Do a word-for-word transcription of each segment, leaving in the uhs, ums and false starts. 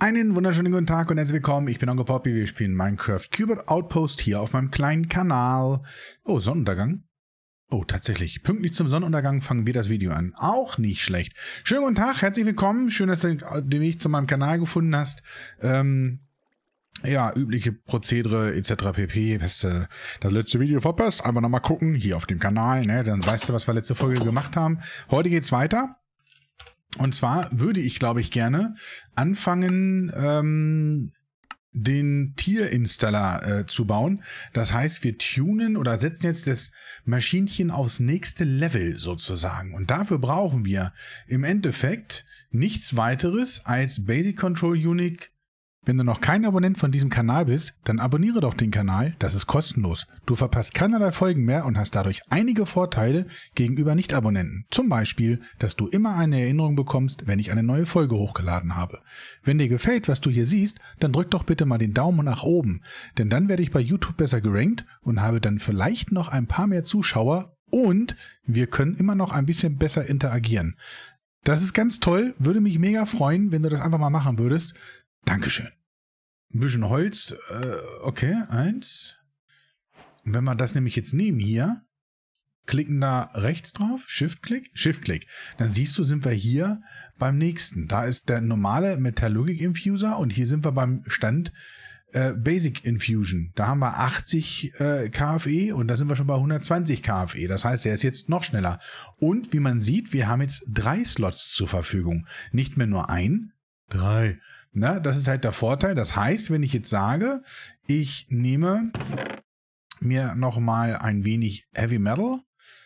Einen wunderschönen guten Tag und herzlich willkommen. Ich bin Onkel Poppy. Wir spielen Minecraft Cubert Outpost hier auf meinem kleinen Kanal. Oh, Sonnenuntergang. Oh, tatsächlich. Pünktlich zum Sonnenuntergang fangen wir das Video an. Auch nicht schlecht. Schönen guten Tag, herzlich willkommen. Schön, dass du den Weg zu meinem Kanal gefunden hast. Ähm, ja, übliche Prozedere et cetera pp. Hast du das letzte Video verpasst? Einfach nochmal gucken, hier auf dem Kanal. Ne? Dann weißt du, was wir letzte Folge gemacht haben. Heute geht's weiter. Und zwar würde ich, glaube ich, gerne anfangen, ähm, den Tierinstaller äh, zu bauen. Das heißt, wir tunen oder setzen jetzt das Maschinchen aufs nächste Level sozusagen. Und dafür brauchen wir im Endeffekt nichts weiteres als Basic Control Unit. Wenn du noch kein Abonnent von diesem Kanal bist, dann abonniere doch den Kanal, das ist kostenlos. Du verpasst keinerlei Folgen mehr und hast dadurch einige Vorteile gegenüber Nicht-Abonnenten. Zum Beispiel, dass du immer eine Erinnerung bekommst, wenn ich eine neue Folge hochgeladen habe. Wenn dir gefällt, was du hier siehst, dann drück doch bitte mal den Daumen nach oben, denn dann werde ich bei YouTube besser gerankt und habe dann vielleicht noch ein paar mehr Zuschauer und wir können immer noch ein bisschen besser interagieren. Das ist ganz toll, würde mich mega freuen, wenn du das einfach mal machen würdest. Dankeschön. Ein bisschen Holz, äh, okay, eins. Und wenn wir das nämlich jetzt nehmen hier, klicken da rechts drauf, Shift-Klick, Shift-Klick, dann siehst du, sind wir hier beim nächsten. Da ist der normale Metallurgic Infuser und hier sind wir beim Stand äh, Basic Infusion. Da haben wir achtzig äh, K F E und da sind wir schon bei hundertzwanzig K F E. Das heißt, der ist jetzt noch schneller. Und wie man sieht, wir haben jetzt drei Slots zur Verfügung. Nicht mehr nur ein, drei. Na, das ist halt der Vorteil. Das heißt, wenn ich jetzt sage, ich nehme mir noch mal ein wenig Heavy Metal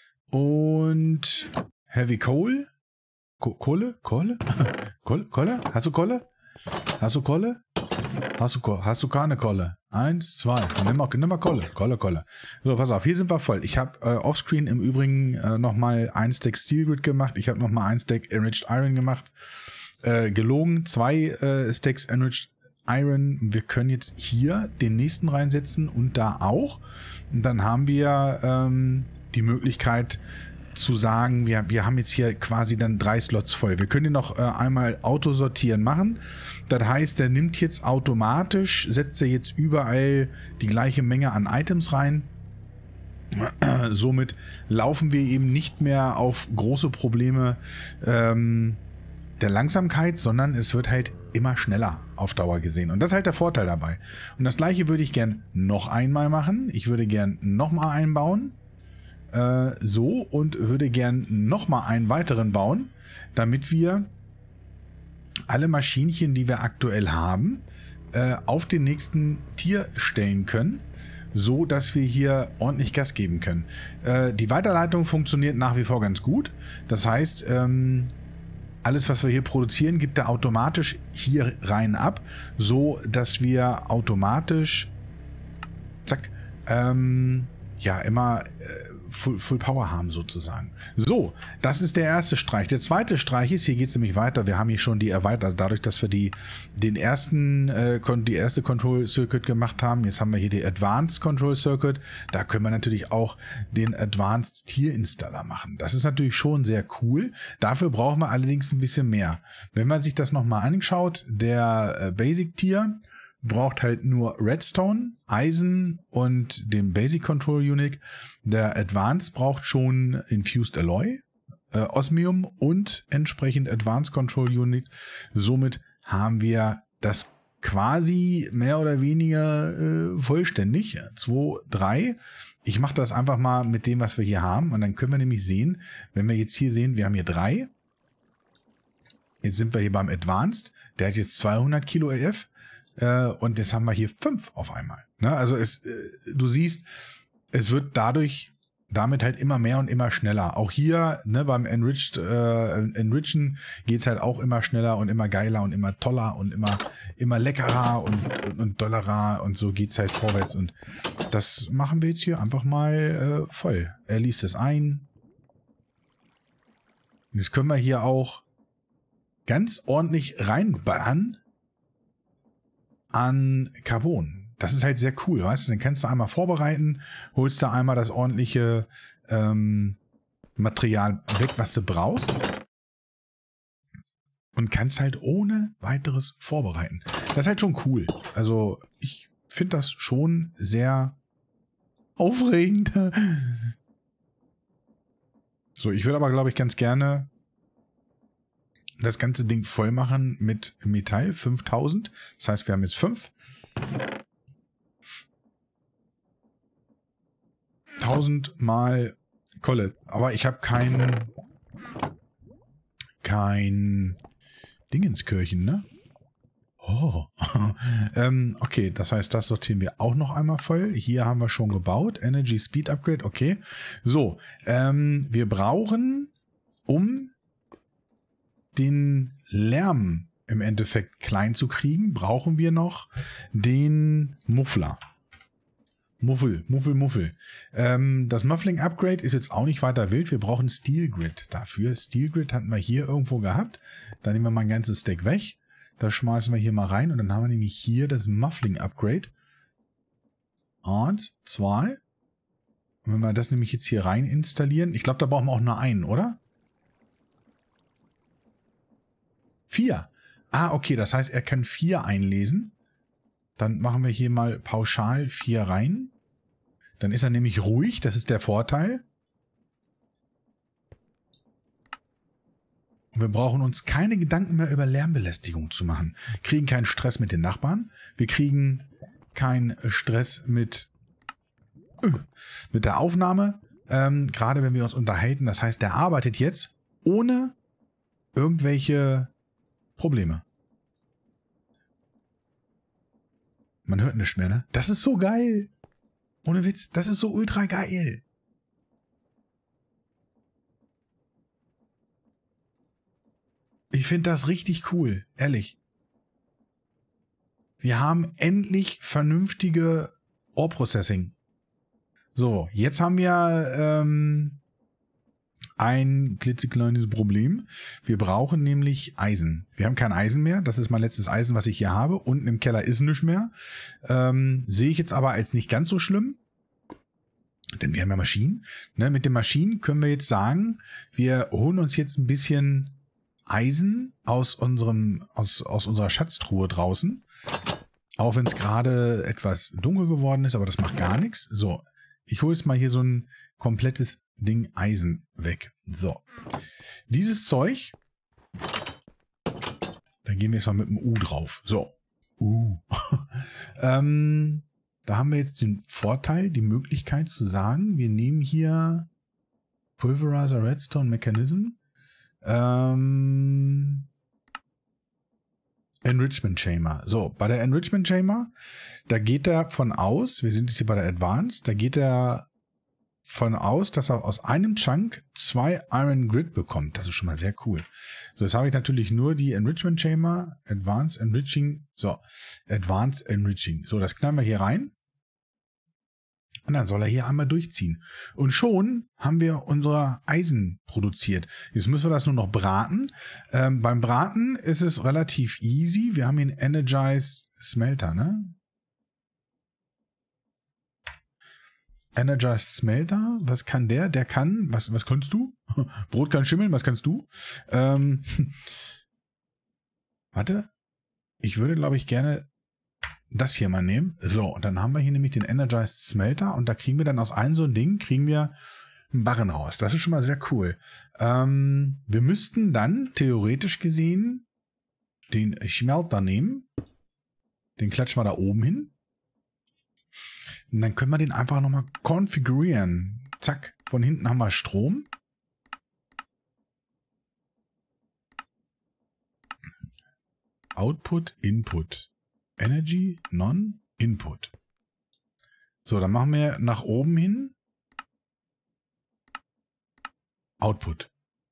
und Heavy Coal. Ko Kohle? Kohle? Kohle? Kohle? Hast du Kohle? Hast du Kohle? Hast du, Ko hast du keine Kohle? Eins, zwei. Nimm mal, nimm mal Kohle. Kohle, Kohle. So, pass auf. Hier sind wir voll. Ich habe äh, offscreen im Übrigen äh, noch mal ein Stack Steel Grid gemacht. Ich habe noch mal ein Stack Enriched Iron gemacht. Äh, gelogen, zwei äh, Stacks Enriched Iron. Wir können jetzt hier den nächsten reinsetzen und da auch. Und dann haben wir ähm, die Möglichkeit zu sagen, wir, wir haben jetzt hier quasi dann drei Slots voll. Wir können den noch äh, einmal autosortieren machen. Das heißt, der nimmt jetzt automatisch, setzt er jetzt überall die gleiche Menge an Items rein. Somit laufen wir eben nicht mehr auf große Probleme ähm, der Langsamkeit, sondern es wird halt immer schneller auf Dauer gesehen. Und das ist halt der Vorteil dabei. Und das gleiche würde ich gern noch einmal machen. Ich würde gern noch mal einbauen. Äh, so und würde gern noch mal einen weiteren bauen, damit wir alle Maschinchen, die wir aktuell haben, äh, auf den nächsten Tier stellen können, so dass wir hier ordentlich Gas geben können. Äh, die Weiterleitung funktioniert nach wie vor ganz gut. Das heißt, ähm, alles, was wir hier produzieren, gibt er automatisch hier rein ab, so dass wir automatisch, zack, ähm, ja, immer äh, Full, Full Power haben sozusagen. So, das ist der erste Streich. Der zweite Streich ist, hier geht es nämlich weiter, wir haben hier schon die erweitert, dadurch, dass wir die, den ersten, äh, die erste Control Circuit gemacht haben, jetzt haben wir hier die Advanced Control Circuit, da können wir natürlich auch den Advanced Tier Installer machen. Das ist natürlich schon sehr cool, dafür brauchen wir allerdings ein bisschen mehr. Wenn man sich das nochmal anschaut, der äh, Basic Tier braucht halt nur Redstone, Eisen und den Basic Control Unit. Der Advanced braucht schon Infused Alloy, äh, Osmium und entsprechend Advanced Control Unit. Somit haben wir das quasi mehr oder weniger äh, vollständig. zwei, drei. Ich mache das einfach mal mit dem, was wir hier haben. Und dann können wir nämlich sehen, wenn wir jetzt hier sehen, wir haben hier drei. Jetzt sind wir hier beim Advanced. Der hat jetzt zweihundert Kilo E F. Und jetzt haben wir hier fünf auf einmal. Ne? Also es, du siehst, es wird dadurch, damit halt immer mehr und immer schneller. Auch hier ne, beim Enriched, äh, Enrichen geht es halt auch immer schneller und immer geiler und immer toller und immer, immer leckerer und, und, und dollerer und so geht es halt vorwärts. Und das machen wir jetzt hier einfach mal äh, voll. Er liest es ein. Und jetzt können wir hier auch ganz ordentlich reinballern an Carbon. Das ist halt sehr cool, weißt du? Dann kannst du einmal vorbereiten, holst da einmal das ordentliche ähm, Material weg, was du brauchst. Und kannst halt ohne weiteres vorbereiten. Das ist halt schon cool. Also ich finde das schon sehr aufregend. So, ich würde aber, glaube ich, ganz gerne das ganze Ding voll machen mit Metall. fünftausend. Das heißt, wir haben jetzt fünf. tausend mal Kohle. Aber ich habe kein... Kein... Dingenskirchen, ne? Oh. ähm, okay, das heißt, das sortieren wir auch noch einmal voll. Hier haben wir schon gebaut. Energy Speed Upgrade, okay. So, ähm, wir brauchen, um den Lärm im Endeffekt klein zu kriegen, brauchen wir noch den Muffler. Muffel, Muffel, Muffel. Ähm, das Muffling Upgrade ist jetzt auch nicht weiter wild. Wir brauchen Steel Grid dafür. Steel Grid hatten wir hier irgendwo gehabt. Da nehmen wir mal ein ganzes Stack weg. Das schmeißen wir hier mal rein. Und dann haben wir nämlich hier das Muffling Upgrade. Eins, zwei. Und wenn wir das nämlich jetzt hier rein installieren. Ich glaube, da brauchen wir auch nur einen, oder? Vier. Ah, okay. Das heißt, er kann vier einlesen. Dann machen wir hier mal pauschal vier rein. Dann ist er nämlich ruhig. Das ist der Vorteil. Und wir brauchen uns keine Gedanken mehr über Lärmbelästigung zu machen. Wir kriegen keinen Stress mit den Nachbarn. Wir kriegen keinen Stress mit, äh, mit der Aufnahme. Ähm, gerade wenn wir uns unterhalten. Das heißt, der arbeitet jetzt ohne irgendwelche Probleme. Man hört nichts mehr, ne? Das ist so geil. Ohne Witz, das ist so ultra geil. Ich finde das richtig cool, ehrlich. Wir haben endlich vernünftige Ohr-Processing. So, jetzt haben wir ähm, ein klitzekleines Problem. Wir brauchen nämlich Eisen. Wir haben kein Eisen mehr. Das ist mein letztes Eisen, was ich hier habe. Unten im Keller ist nichts mehr. Ähm, sehe ich jetzt aber als nicht ganz so schlimm. Denn wir haben ja Maschinen. Ne, mit den Maschinen können wir jetzt sagen, wir holen uns jetzt ein bisschen Eisen aus unserem, aus, aus unserer Schatztruhe draußen. Auch wenn es gerade etwas dunkel geworden ist, aber das macht gar nichts. So, ich hole jetzt mal hier so ein komplettes Ding Eisen weg. So. Dieses Zeug, da gehen wir jetzt mal mit dem U drauf. So. U. ähm, da haben wir jetzt den Vorteil, die Möglichkeit zu sagen, wir nehmen hier Pulverizer Redstone Mechanism. Ähm, Enrichment Chamber. So, bei der Enrichment Chamber, da geht er von aus, wir sind jetzt hier bei der Advanced, da geht er von aus, dass er aus einem Chunk zwei Iron Grid bekommt. Das ist schon mal sehr cool. So, jetzt habe ich natürlich nur die Enrichment Chamber, Advanced Enriching, so, Advanced Enriching. So, das knallen wir hier rein. Und dann soll er hier einmal durchziehen. Und schon haben wir unser Eisen produziert. Jetzt müssen wir das nur noch braten. Ähm, beim Braten ist es relativ easy. Wir haben hier einen Energized Smelter, ne? Energized Smelter, was kann der? Der kann, was, was kannst du? Brot kann schimmeln, was kannst du? Ähm, warte, ich würde, glaube ich, gerne das hier mal nehmen. So, und dann haben wir hier nämlich den Energized Smelter und da kriegen wir dann aus einem so ein Ding, kriegen wir einen Barren raus. Das ist schon mal sehr cool. Ähm, wir müssten dann, theoretisch gesehen, den Schmelter nehmen. Den klatschen wir da oben hin. Und dann können wir den einfach nochmal konfigurieren. Zack, von hinten haben wir Strom. Output, Input. Energy, Non, Input. So, dann machen wir nach oben hin Output.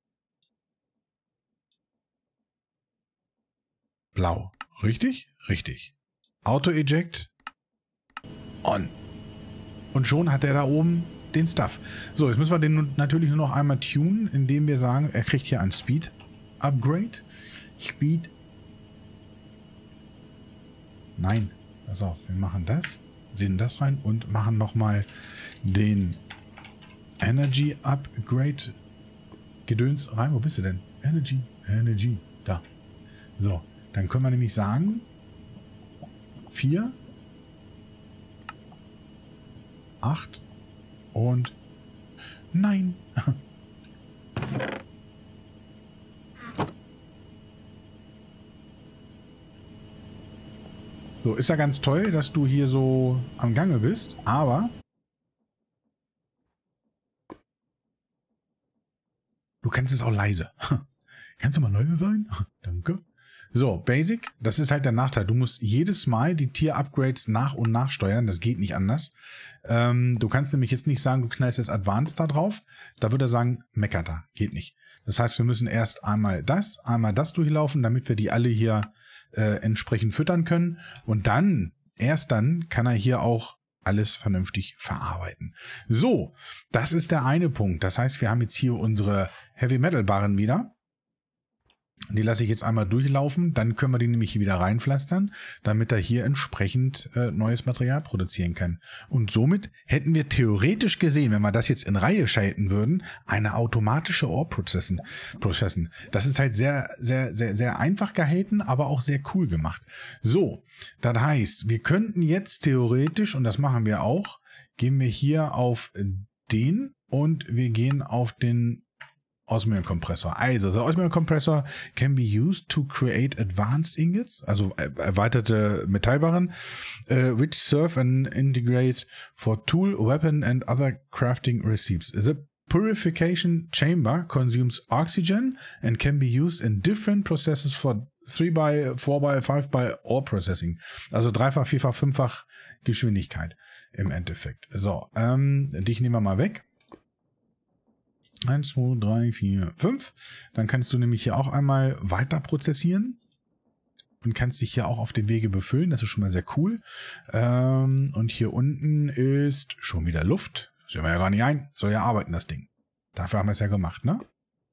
Blau. Richtig? Richtig. Auto-Eject. On. Und schon hat er da oben den Stuff. So, jetzt müssen wir den natürlich nur noch einmal tunen, indem wir sagen, er kriegt hier ein Speed Upgrade. Speed. Nein. Pass auf, wir machen das, sehen das rein und machen nochmal den Energy Upgrade Gedöns rein. Wo bist du denn? Energy, Energy. Da. So, dann können wir nämlich sagen, vier, acht und nein. So, ist ja ganz toll, dass du hier so am Gange bist, aber du kannst es auch leise. Kannst du mal leise sein? Danke. So, Basic, das ist halt der Nachteil. Du musst jedes Mal die Tier-Upgrades nach und nach steuern. Das geht nicht anders. Ähm, du kannst nämlich jetzt nicht sagen, du knallst jetzt Advanced da drauf. Da würde er sagen, meckert da. Geht nicht. Das heißt, wir müssen erst einmal das, einmal das durchlaufen, damit wir die alle hier äh, entsprechend füttern können. Und dann, erst dann, kann er hier auch alles vernünftig verarbeiten. So, das ist der eine Punkt. Das heißt, wir haben jetzt hier unsere Heavy-Metal-Barren wieder. Die lasse ich jetzt einmal durchlaufen, dann können wir die nämlich hier wieder reinpflastern, damit er hier entsprechend äh, neues Material produzieren kann. Und somit hätten wir theoretisch gesehen, wenn wir das jetzt in Reihe schalten würden, eine automatische Ore-Processen. Processen. Das ist halt sehr, sehr, sehr, sehr einfach gehalten, aber auch sehr cool gemacht. So, das heißt, wir könnten jetzt theoretisch, und das machen wir auch, gehen wir hier auf den und wir gehen auf den Osmium Compressor. Also, the Osmium Compressor can be used to create advanced ingots, also erweiterte Metallbarren, uh, which serve and integrate for tool, weapon and other crafting recipes. The purification chamber consumes oxygen and can be used in different processes for three by, four by, five by ore processing. Also dreifach, vierfach, fünffach Geschwindigkeit im Endeffekt. So, ähm, dich nehmen wir mal weg. eins, zwei, drei, vier, fünf. Dann kannst du nämlich hier auch einmal weiter prozessieren und kannst dich hier auch auf dem Wege befüllen. Das ist schon mal sehr cool. Ähm, und hier unten ist schon wieder Luft. Sehen wir ja gar nicht ein. Soll ja arbeiten, das Ding. Dafür haben wir es ja gemacht, ne?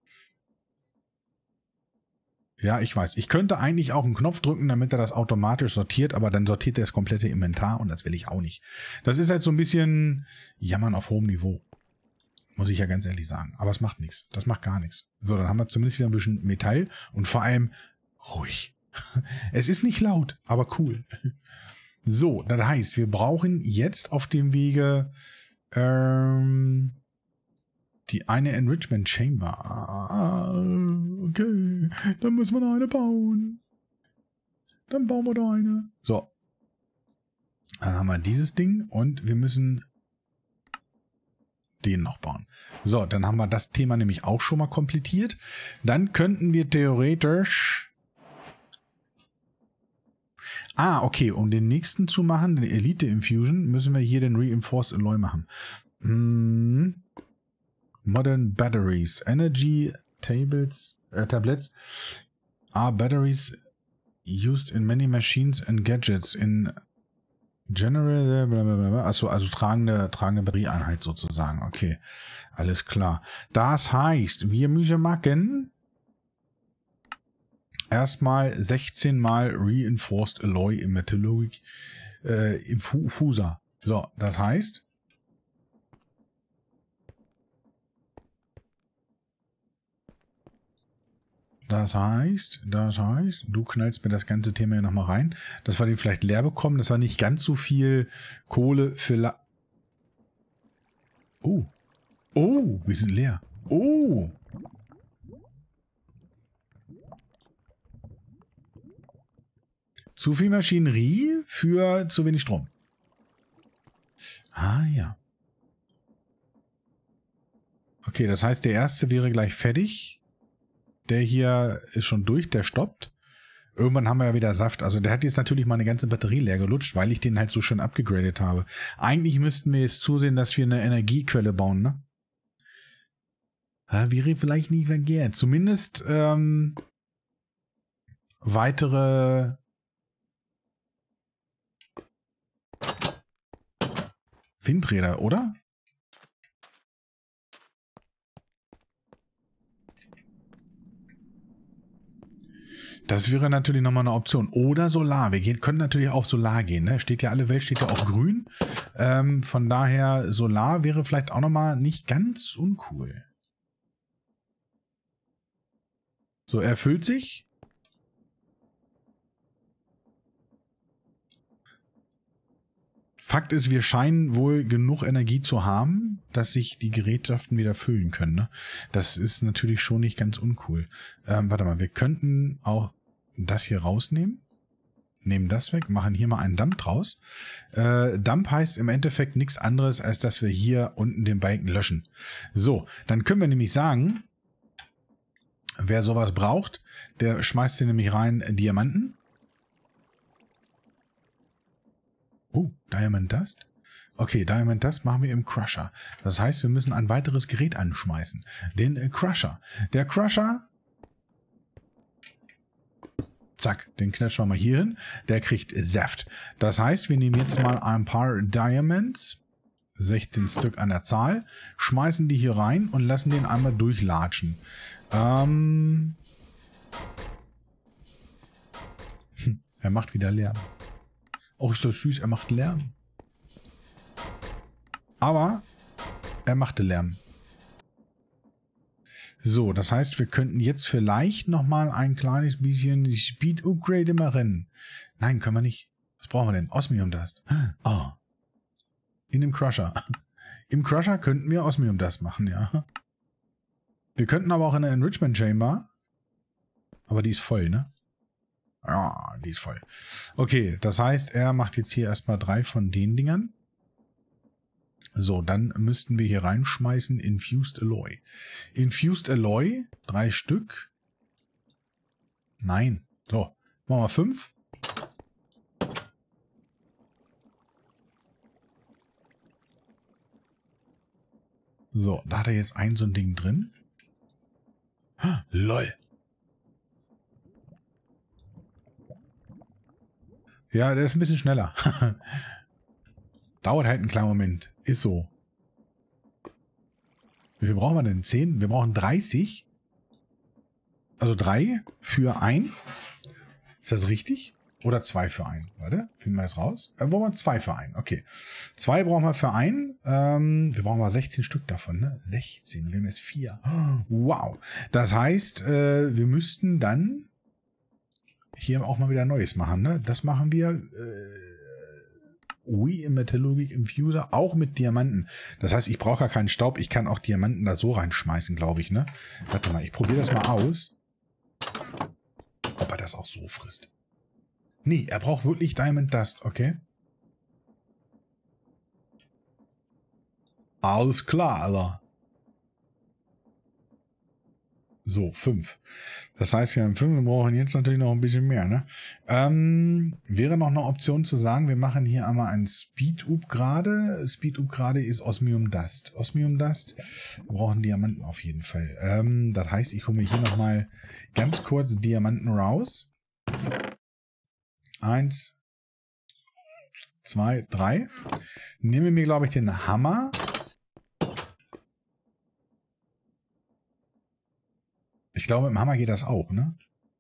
Ja, ich weiß. Ich könnte eigentlich auch einen Knopf drücken, damit er das automatisch sortiert, aber dann sortiert er das komplette Inventar und das will ich auch nicht. Das ist halt so ein bisschen Jammern auf hohem Niveau. Muss ich ja ganz ehrlich sagen. Aber es macht nichts. Das macht gar nichts. So, dann haben wir zumindest wieder ein bisschen Metall und vor allem ruhig. Es ist nicht laut, aber cool. So, das heißt, wir brauchen jetzt auf dem Wege ähm, die eine Enrichment Chamber. Ah, okay, dann müssen wir da eine bauen. Dann bauen wir da eine. So. Dann haben wir dieses Ding und wir müssen den noch bauen. So, dann haben wir das Thema nämlich auch schon mal komplettiert. Dann könnten wir theoretisch... Ah, okay, um den nächsten zu machen, den Elite Infusion, müssen wir hier den Reinforced Alloy machen. Hm. Modern Batteries. Energy Tables, äh, Tablets are batteries used in many machines and gadgets in General, blablabla. Achso, also tragende, tragende Batterieeinheit sozusagen. Okay, alles klar. Das heißt, wir müssen machen erstmal sechzehn mal Reinforced Alloy im Metallic äh, Infuser. So, das heißt, Das heißt, das heißt, du knallst mir das ganze Thema hier nochmal rein, dass wir den vielleicht leer bekommen, dass wir nicht ganz so viel Kohle für La... Oh. Oh, wir sind leer. Oh. Zu viel Maschinerie für zu wenig Strom. Ah, ja. Okay, das heißt, der erste wäre gleich fertig. Der hier ist schon durch, der stoppt. Irgendwann haben wir ja wieder Saft. Also der hat jetzt natürlich mal eine ganze Batterie leer gelutscht, weil ich den halt so schön abgegradet habe. Eigentlich müssten wir jetzt zusehen, dass wir eine Energiequelle bauen, ne? Ja, wäre vielleicht nicht verkehrt. Zumindest ähm, weitere Windräder, oder? Das wäre natürlich nochmal eine Option. Oder Solar. Wir gehen, können natürlich auf Solar gehen. Ne? Steht ja alle Welt, steht ja auf grün. Ähm, von daher, Solar wäre vielleicht auch nochmal nicht ganz uncool. So, er füllt sich. Fakt ist, wir scheinen wohl genug Energie zu haben, dass sich die Gerätschaften wieder füllen können. Ne? Das ist natürlich schon nicht ganz uncool. Ähm, warte mal, wir könnten auch das hier rausnehmen. Nehmen das weg, machen hier mal einen Dump draus. Äh, Dump heißt im Endeffekt nichts anderes, als dass wir hier unten den Balken löschen. So, dann können wir nämlich sagen, wer sowas braucht, der schmeißt hier nämlich rein Diamanten. Oh, Diamond Dust. Okay, Diamond Dust machen wir im Crusher. Das heißt, wir müssen ein weiteres Gerät anschmeißen. Den äh, Crusher. Der Crusher... Zack, den klatschen wir mal hier hin. Der kriegt Saft. Das heißt, wir nehmen jetzt mal ein paar Diamonds. sechzehn Stück an der Zahl. Schmeißen die hier rein und lassen den einmal durchlatschen. Ähm... Hm, er macht wieder Lärm. Oh, ist so süß, er macht Lärm. Aber er machte Lärm. So, das heißt, wir könnten jetzt vielleicht nochmal ein kleines bisschen Speed Upgrade machen. Nein, können wir nicht. Was brauchen wir denn? Osmium Dust. Oh. In dem Crusher. Im Crusher könnten wir Osmium Dust machen, ja. Wir könnten aber auch in der Enrichment Chamber. Aber die ist voll, ne? Ja, die ist voll. Okay, das heißt, er macht jetzt hier erstmal drei von den Dingern. So, dann müssten wir hier reinschmeißen Infused Alloy. Infused Alloy, drei Stück. Nein. So, machen wir fünf. So, da hat er jetzt ein so ein Ding drin. Ha, lol. Ja, der ist ein bisschen schneller. Dauert halt einen kleinen Moment. Ist so. Wie viel brauchen wir denn? zehn? Wir brauchen dreißig. Also drei für ein. Ist das richtig? Oder zwei für ein? Warte, finden wir das raus? Äh, wollen wir zwei für ein? Okay. Zwei brauchen wir für ein. Ähm, wir brauchen mal sechzehn Stück davon, ne? sechzehn. Wir haben jetzt vier. Wow. Das heißt, äh, wir müssten dann hier auch mal wieder Neues machen, ne? Das machen wir äh, Ui im Metallurgic Infuser, auch mit Diamanten. Das heißt, ich brauche gar keinen Staub. Ich kann auch Diamanten da so reinschmeißen, glaube ich, ne? Warte mal, ich probiere das mal aus. Ob er das auch so frisst. Nee, er braucht wirklich Diamond Dust, okay? Alles klar, Alter. So, fünf. Das heißt, wir haben fünf, wir brauchen jetzt natürlich noch ein bisschen mehr, ne? Ähm, wäre noch eine Option zu sagen, wir machen hier einmal ein Speed-Up gerade. Speed-Up gerade ist Osmium Dust. Osmium Dust, wir brauchen Diamanten auf jeden Fall. Ähm, das heißt, ich hole mir hier nochmal ganz kurz Diamanten raus. Eins, zwei, drei. Nehme mir, glaube ich, den Hammer. Ich glaube, im Hammer geht das auch, ne?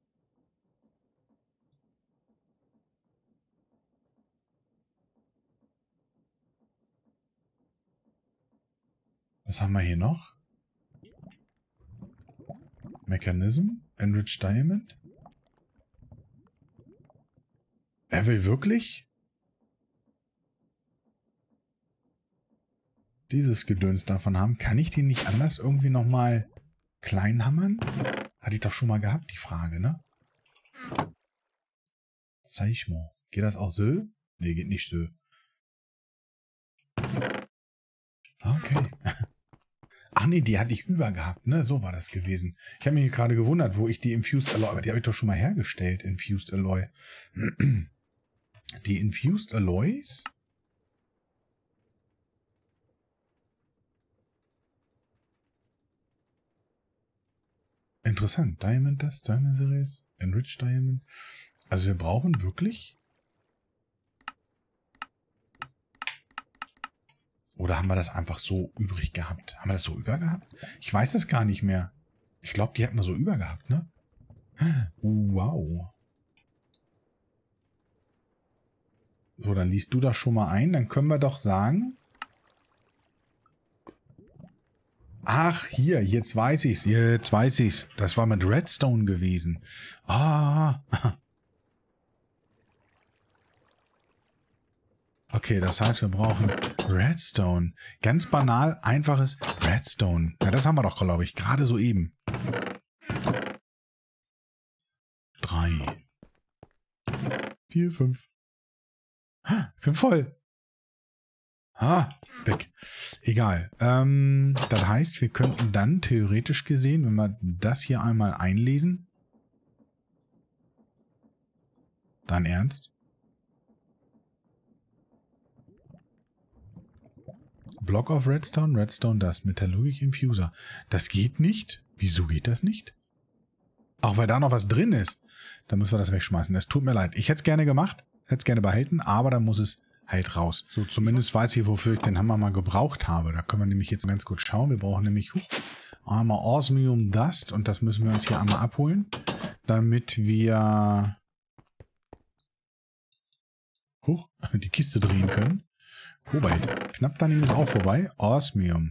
Was haben wir hier noch? Mechanism, Enriched Diamond. Er will wirklich dieses Gedöns davon haben. Kann ich den nicht anders irgendwie nochmal klein hammern? Hatte ich doch schon mal gehabt, die Frage, ne? Zeig mal. Geht das auch so? Ne, geht nicht so. Okay. Ach nee, die hatte ich über gehabt, ne? So war das gewesen. Ich habe mich gerade gewundert, wo ich die Infused Alloy... Aber die habe ich doch schon mal hergestellt, Infused Alloy. Die Infused Alloys... Interessant. Diamond Dust, Diamond Series, Enriched Diamond. Also wir brauchen wirklich... Oder haben wir das einfach so übrig gehabt? Haben wir das so über gehabt? Ich weiß es gar nicht mehr. Ich glaube, die hatten wir so über gehabt, ne? Wow. So, dann liest du das schon mal ein. Dann können wir doch sagen... Ach, hier, jetzt weiß ich's. Jetzt weiß ich's. Das war mit Redstone gewesen. Ah. Okay, das heißt, wir brauchen Redstone. Ganz banal, einfaches Redstone. Ja, das haben wir doch, glaube ich, gerade soeben. Drei. Vier, fünf. Ich bin voll. Ah, weg. Egal. Ähm, das heißt, wir könnten dann theoretisch gesehen, wenn wir das hier einmal einlesen. Dein Ernst? Block of Redstone, Redstone Dust, Metallurgic Infuser. Das geht nicht? Wieso geht das nicht? Auch weil da noch was drin ist. Dann müssen wir das wegschmeißen. Es tut mir leid. Ich hätte es gerne gemacht, hätte es gerne behalten, aber dann muss es halt raus. So, zumindest weiß ich, wofür ich den Hammer mal gebraucht habe. Da können wir nämlich jetzt ganz gut schauen. Wir brauchen nämlich huch, einmal Osmium Dust und das müssen wir uns hier einmal abholen, damit wir huch, die Kiste drehen können. Kobalt. Knapp daneben ist auch vorbei. Osmium.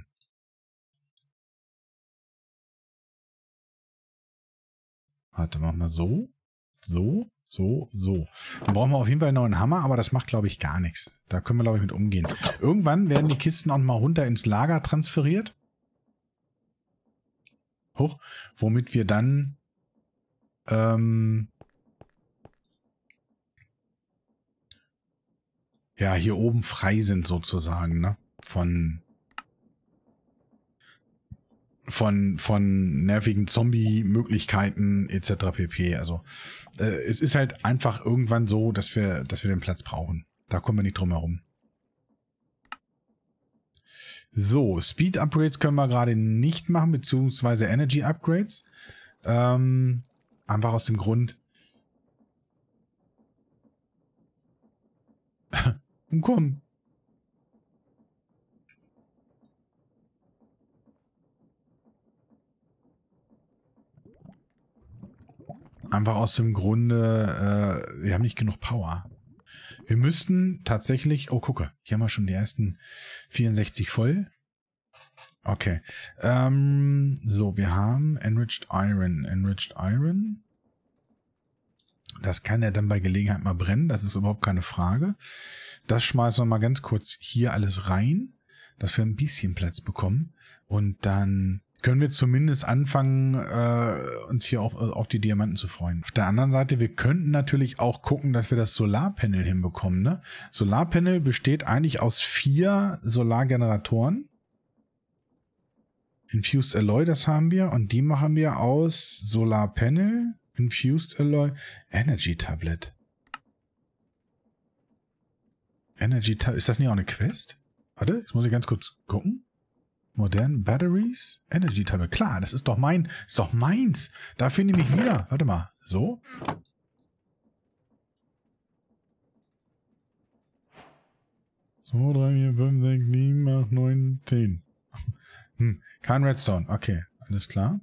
Warte, machen wir so. So. So. So. Dann brauchen wir auf jeden Fall noch einen Hammer, aber das macht, glaube ich, gar nichts. Da können wir, glaube ich, mit umgehen. Irgendwann werden die Kisten auch mal runter ins Lager transferiert. Hoch. Womit wir dann ähm, ja, hier oben frei sind sozusagen, ne? Von, von, von nervigen Zombie-Möglichkeiten et cetera pp. Also äh, es ist halt einfach irgendwann so, dass wir, dass wir den Platz brauchen. Da kommen wir nicht drum herum. So, Speed-Upgrades können wir gerade nicht machen, beziehungsweise Energy-Upgrades. Ähm, einfach aus dem Grund, und komm. Einfach aus dem Grunde, äh, wir haben nicht genug Power. Wir müssten tatsächlich, oh gucke, hier haben wir schon die ersten vierundsechzig voll. Okay. Ähm, so, wir haben Enriched Iron. Enriched Iron. Das kann ja dann bei Gelegenheit mal brennen, das ist überhaupt keine Frage. Das schmeißen wir mal ganz kurz hier alles rein, dass wir ein bisschen Platz bekommen. Und dann können wir zumindest anfangen, äh, uns hier auf, auf die Diamanten zu freuen. Auf der anderen Seite, wir könnten natürlich auch gucken, dass wir das Solarpanel hinbekommen. Ne? Solarpanel besteht eigentlich aus vier Solargeneratoren. Infused Alloy, das haben wir. Und die machen wir aus Solarpanel, Infused Alloy, Energy Tablet. Energy Tablet. Ist das nicht auch eine Quest? Warte, jetzt muss ich ganz kurz gucken. Modern Batteries, Energy Tablet. Klar, das ist doch mein, ist doch meins. Da finde ich mich wieder. Warte mal. So. So, drei, vier, fünf, sechs, sieben, acht, neun, zehn. Hm, kein Redstone. Okay, alles klar.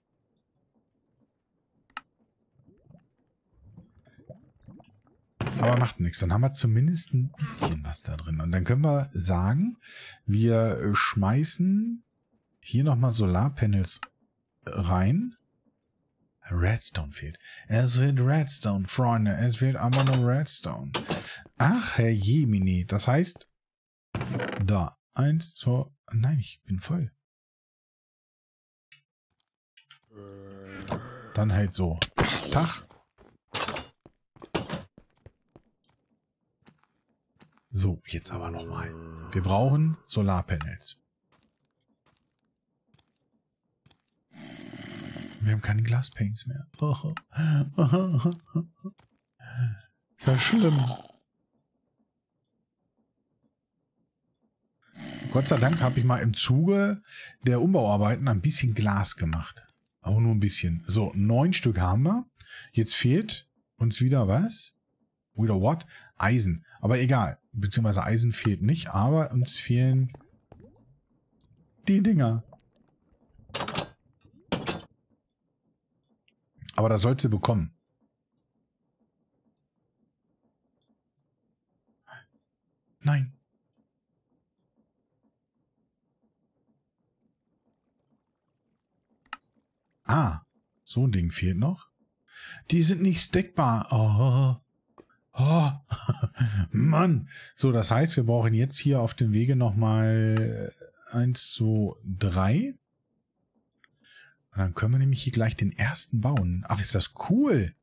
Aber macht nichts. Dann haben wir zumindest ein bisschen was da drin. Und dann können wir sagen, wir schmeißen hier nochmal Solarpanels rein. Redstone fehlt. Es wird Redstone, Freunde. Es wird aber nur Redstone. Ach, Herr Jemini. Das heißt, da. Eins, zwei. Nein, ich bin voll. Dann halt so. Tag. So, jetzt aber nochmal. Wir brauchen Solarpanels. Wir haben keine Glaspaints mehr. Oh. Ist ja schlimm. Gott sei Dank habe ich mal im Zuge der Umbauarbeiten ein bisschen Glas gemacht. Aber nur ein bisschen. So, neun Stück haben wir. Jetzt fehlt uns wieder was? Wieder what? Eisen. Aber egal. Beziehungsweise Eisen fehlt nicht, aber uns fehlen die Dinger. Aber das sollt ihr bekommen. Nein. Ah, so ein Ding fehlt noch. Die sind nicht stackbar. Oh. Oh, Mann. So, das heißt, wir brauchen jetzt hier auf dem Wege nochmal eins, zwei, drei. Und dann können wir nämlich hier gleich den ersten bauen. Ach, ist das cool.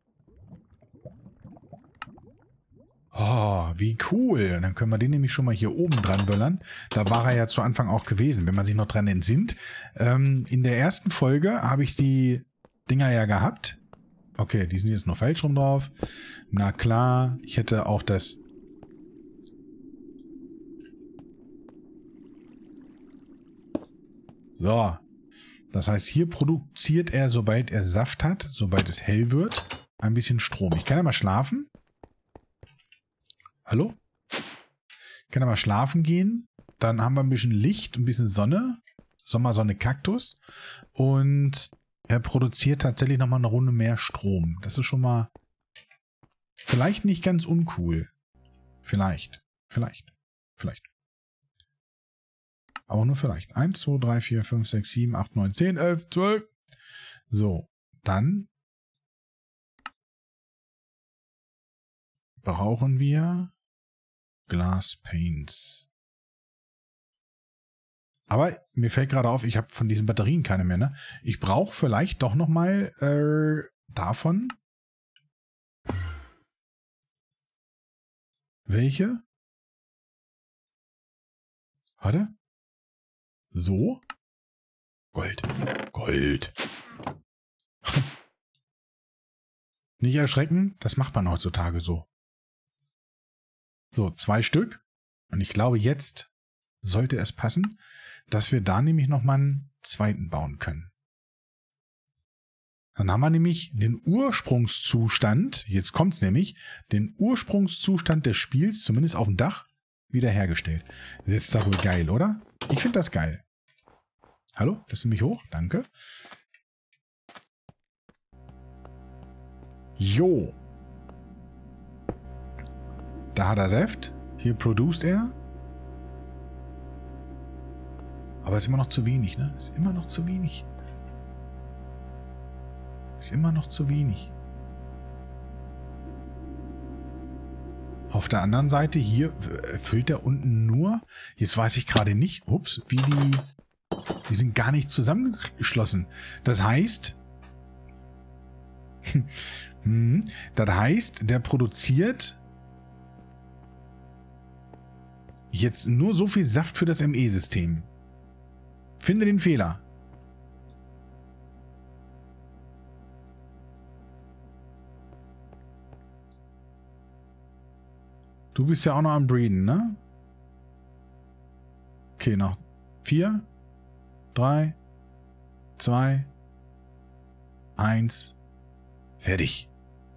Oh, wie cool. Und dann können wir den nämlich schon mal hier oben dran böllern. Da war er ja zu Anfang auch gewesen, wenn man sich noch dran entsinnt. Ähm, in der ersten Folge habe ich die Dinger ja gehabt. Okay, die sind jetzt noch falsch rum drauf. Na klar, ich hätte auch das... So. Das heißt, hier produziert er, sobald er Saft hat, sobald es hell wird, ein bisschen Strom. Ich kann ja mal schlafen. Hallo? Ich kann ja mal schlafen gehen. Dann haben wir ein bisschen Licht, ein bisschen Sonne. Sommersonne, Kaktus. Und... er produziert tatsächlich nochmal eine Runde mehr Strom. Das ist schon mal vielleicht nicht ganz uncool. Vielleicht. Vielleicht. Vielleicht. Aber nur vielleicht. eins, zwei, drei, vier, fünf, sechs, sieben, acht, neun, zehn, elf, zwölf. So. Dann brauchen wir Glass Paints. Aber mir fällt gerade auf, ich habe von diesen Batterien keine mehr, ne? Ich brauche vielleicht doch noch mal äh, davon. Welche? Warte. So. Gold. Gold. Nicht erschrecken, das macht man heutzutage so. So, zwei Stück. Und ich glaube, jetzt sollte es passen, dass wir da nämlich nochmal einen zweiten bauen können. Dann haben wir nämlich den Ursprungszustand, jetzt kommt es nämlich, den Ursprungszustand des Spiels, zumindest auf dem Dach, wiederhergestellt. Das ist doch wohl geil, oder? Ich finde das geil. Hallo, lässt du mich hoch? Danke. Jo. Da hat er Saft. Hier produziert er. Aber ist immer noch zu wenig, ne? Ist immer noch zu wenig. Ist immer noch zu wenig. Auf der anderen Seite hier füllt er unten nur, jetzt weiß ich gerade nicht, ups, wie die, die sind gar nicht zusammengeschlossen. Das heißt, hm, das heißt, der produziert jetzt nur so viel Saft für das M E-System. Finde den Fehler. Du bist ja auch noch am Breeden, ne? Okay, noch vier, drei, zwei, eins, fertig.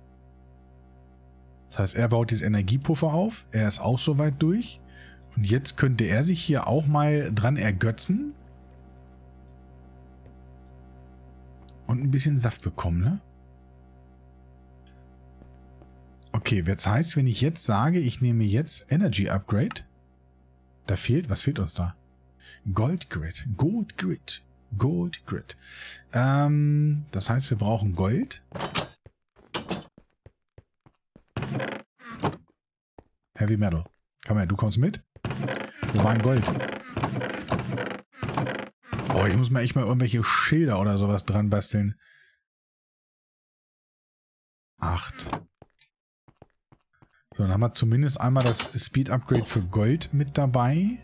Das heißt, er baut jetzt Energiepuffer auf. Er ist auch soweit durch. Und jetzt könnte er sich hier auch mal dran ergötzen. Und ein bisschen Saft bekommen, ne? Okay, das heißt, wenn ich jetzt sage, ich nehme jetzt Energy Upgrade, da fehlt, was fehlt uns da? Gold Grid, Gold Grid, Gold Grid. Ähm, das heißt, wir brauchen Gold. Heavy Metal. Komm her, du kommst mit. Wo war ein Gold? Oh, ich muss mal echt mal irgendwelche Schilder oder sowas dran basteln. Acht. So, dann haben wir zumindest einmal das Speed Upgrade für Gold mit dabei.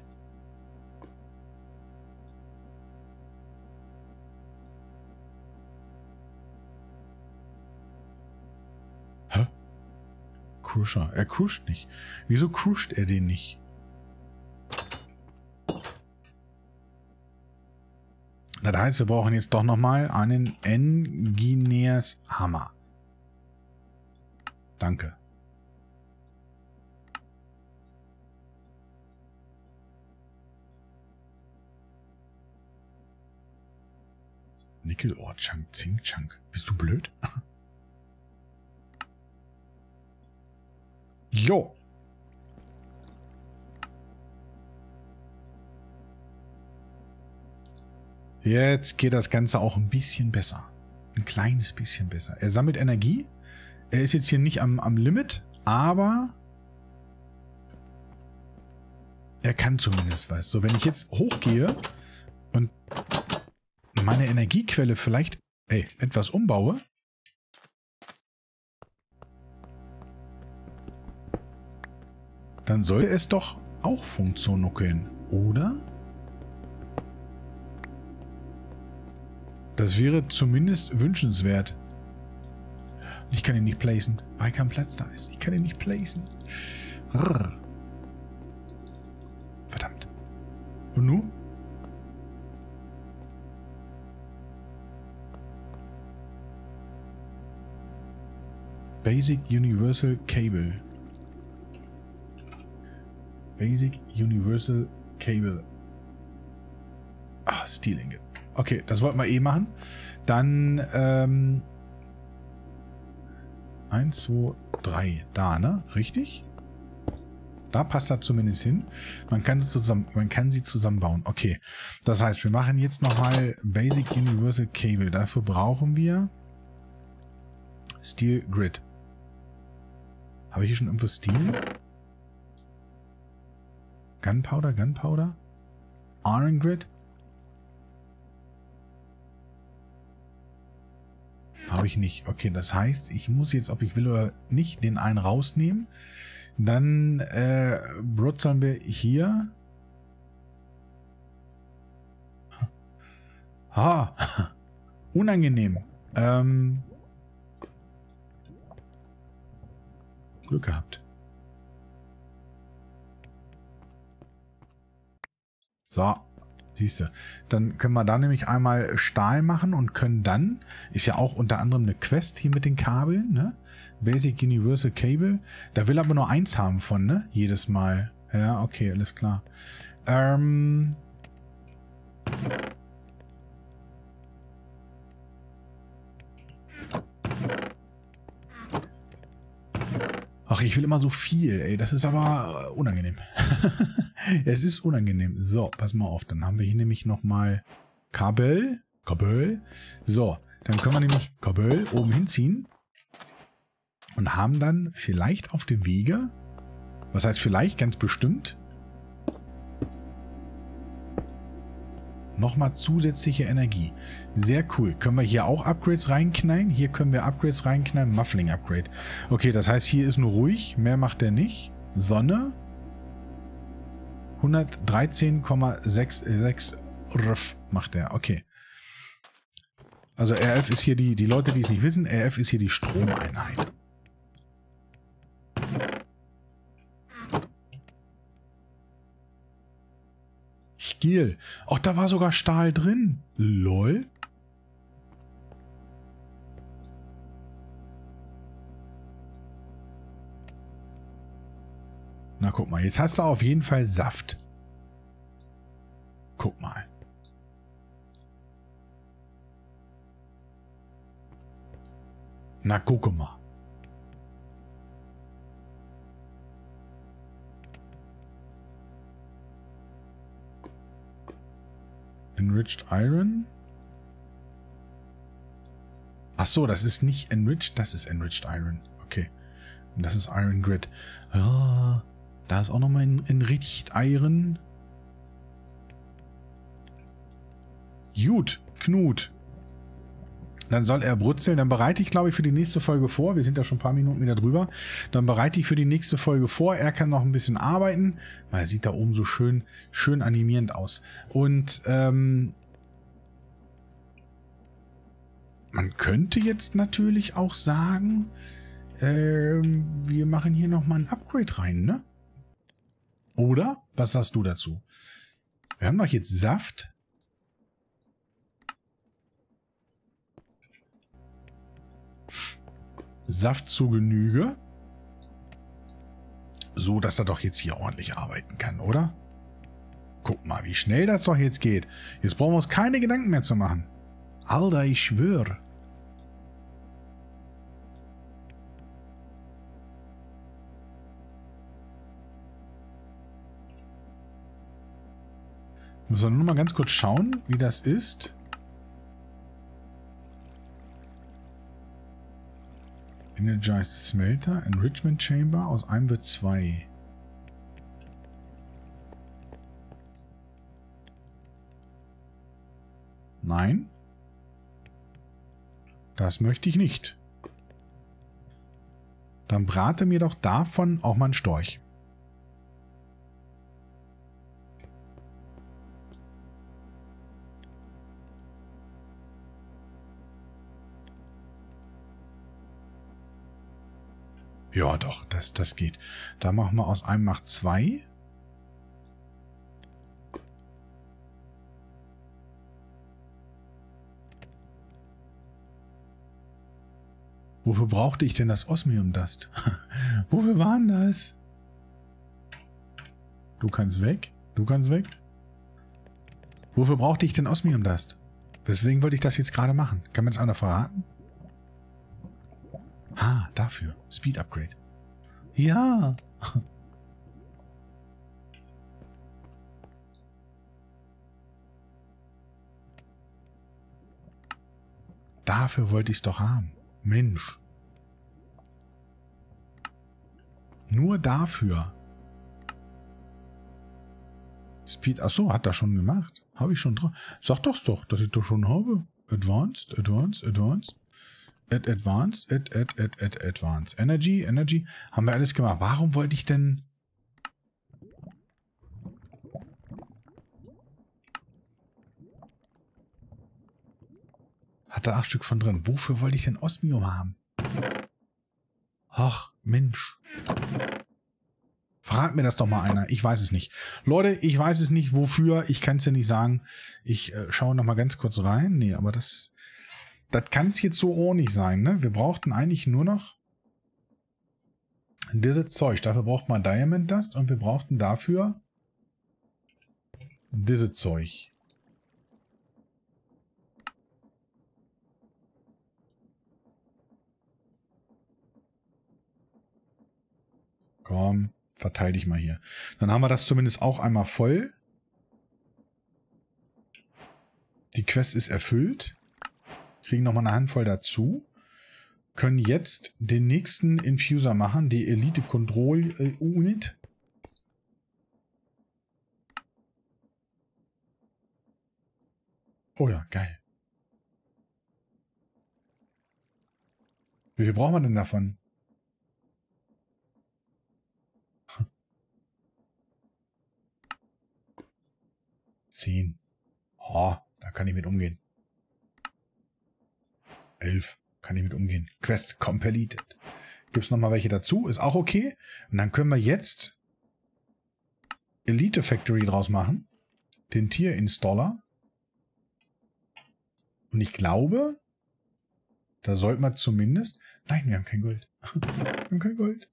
Hä? Crusher. Er crusht nicht. Wieso crusht er den nicht? Das heißt, wir brauchen jetzt doch nochmal einen Engineers Hammer. Danke. Nickel Ore Chunk, Zink Chunk. Bist du blöd? Jo. Jetzt geht das Ganze auch ein bisschen besser. Ein kleines bisschen besser. Er sammelt Energie. Er ist jetzt hier nicht am, am Limit, Aber er kann zumindest was. So, wenn ich jetzt hochgehe und meine Energiequelle vielleicht ey, etwas umbaue, dann sollte es doch auch funktionieren, oder? Das wäre zumindest wünschenswert. Ich kann ihn nicht placen, weil kein Platz da ist. Ich kann ihn nicht placen. Rrr. Verdammt. Und nun? Basic Universal Cable. Basic Universal Cable. Ah, Steel Ingot. Okay, das wollten wir eh machen. Dann, ähm... eins, zwei, drei. Da, ne? Richtig? Da passt das zumindest hin. Man kann, zusammen, man kann sie zusammenbauen. Okay. Das heißt, wir machen jetzt nochmal Basic Universal Cable. Dafür brauchen wir Steel Grid. Habe ich hier schon irgendwo Steel? Gunpowder, Gunpowder? Iron Grid? Habe ich nicht. Okay, das heißt, ich muss jetzt, ob ich will oder nicht, den einen rausnehmen. Dann äh, brutzeln wir hier. Ha! Unangenehm. Ähm, Glück gehabt. So. Siehst du, dann können wir da nämlich einmal Stahl machen und können dann, ist ja auch unter anderem eine Quest hier mit den Kabeln, ne? Basic Universal Cable. Da will aber nur eins haben von, ne? Jedes Mal. Ja, okay, alles klar. Ähm... Ach, ich will immer so viel, ey. Das ist aber unangenehm. Es ist unangenehm. So, pass mal auf. Dann haben wir hier nämlich nochmal Kabel. Kabel. So, dann können wir nämlich Kabel oben hinziehen. Und haben dann vielleicht auf dem Wege, was heißt vielleicht, ganz bestimmt, nochmal zusätzliche Energie. Sehr cool. Können wir hier auch Upgrades reinknallen? Hier können wir Upgrades reinknallen. Muffling Upgrade. Okay, das heißt, hier ist nur ruhig. Mehr macht er nicht. Sonne. hundertdreizehn Komma sechsundsechzig R F macht er. Okay. Also R F ist hier die, die Leute, die es nicht wissen, R F ist hier die Stromeinheit. Stiel. Auch da war sogar Stahl drin. Lol. Na, guck mal. Jetzt hast du auf jeden Fall Saft. Guck mal. Na, guck mal. Enriched Iron. Ach so, das ist nicht Enriched, das ist Enriched Iron. Okay. Und das ist Iron Grid. Ah, da ist auch nochmal ein Enriched Iron. Gut, Knut. Dann soll er brutzeln. Dann bereite ich, glaube ich, für die nächste Folge vor. Wir sind ja schon ein paar Minuten wieder drüber. Dann bereite ich für die nächste Folge vor. Er kann noch ein bisschen arbeiten. Weil er sieht da oben so schön, schön animierend aus. Und ähm, man könnte jetzt natürlich auch sagen, ähm, wir machen hier nochmal ein Upgrade rein, ne? Oder? Was sagst du dazu? Wir haben doch jetzt Saft. Saft zu Genüge. So, dass er doch jetzt hier ordentlich arbeiten kann, oder? Guck mal, wie schnell das doch jetzt geht. Jetzt brauchen wir uns keine Gedanken mehr zu machen. Alter, ich schwöre. Müssen wir nur mal ganz kurz schauen, wie das ist. Energized Smelter, Enrichment Chamber, aus einem wird zwei. Nein. Das möchte ich nicht. Dann brate mir doch davon auch mal einen Storch. Ja, doch, das, das geht. Da machen wir aus einem macht zwei. Wofür brauchte ich denn das Osmium Dust? Wofür war denn das? Du kannst weg. Du kannst weg. Wofür brauchte ich denn Osmium Dust? Weswegen wollte ich das jetzt gerade machen? Kann mir das einer verraten? Ah, dafür. Speed Upgrade. Ja. Dafür wollte ich es doch haben. Mensch. Nur dafür. Speed. Achso, hat das schon gemacht. Habe ich schon drauf. Sag doch doch, dass ich doch schon habe. Advanced, Advanced, Advanced. Add Advanced, Add, Add, Add, Add, Advanced. Energy, Energy. Haben wir alles gemacht. Warum wollte ich denn... Hat da acht Stück von drin. Wofür wollte ich denn Osmium haben? Ach, Mensch. Frag mir das doch mal einer. Ich weiß es nicht. Leute, ich weiß es nicht, wofür. Ich kann es ja nicht sagen. Ich äh, schaue noch mal ganz kurz rein. Nee, aber das... Das kann es jetzt so auch nicht sein, ne? Wir brauchten eigentlich nur noch dieses Zeug. Dafür braucht man Diamond Dust und wir brauchten dafür dieses Zeug. Komm, verteile dich mal hier. Dann haben wir das zumindest auch einmal voll. Die Quest ist erfüllt. Kriegen nochmal eine Handvoll dazu. Können jetzt den nächsten Infuser machen, die Elite Control Unit. Oh ja, geil. Wie viel brauchen wir denn davon? Zehn. Oh, da kann ich mit umgehen. Elf. Kann ich mit umgehen. Quest completed. Gibt es nochmal welche dazu? Ist auch okay. Und dann können wir jetzt Elite Factory draus machen. Den Tier-Installer. Und ich glaube, da sollten wir zumindest... Nein, wir haben kein Gold. Wir haben kein Gold.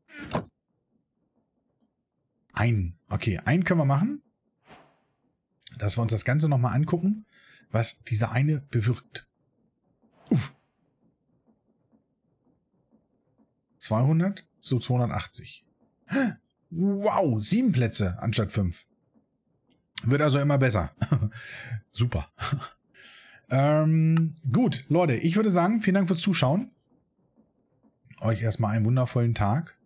Einen. Okay, einen können wir machen. Dass wir uns das Ganze nochmal angucken, was dieser eine bewirkt. Uff. zweihundert zu zweihundertachtzig. Wow, sieben Plätze anstatt fünf. Wird also immer besser. Super. ähm, gut, Leute, ich würde sagen, vielen Dank fürs Zuschauen. Euch erstmal einen wundervollen Tag.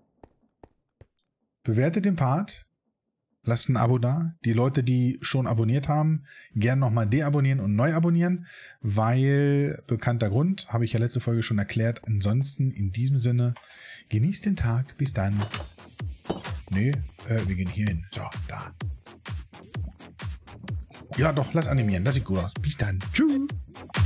Bewertet den Part. Lasst ein Abo da. Die Leute, die schon abonniert haben, gerne nochmal deabonnieren und neu abonnieren, weil, bekannter Grund, habe ich ja letzte Folge schon erklärt. Ansonsten, in diesem Sinne, genießt den Tag. Bis dann. Nee, äh, wir gehen hier hin. So, da. Ja, doch, lass animieren. Das sieht gut aus. Bis dann. Tschüss.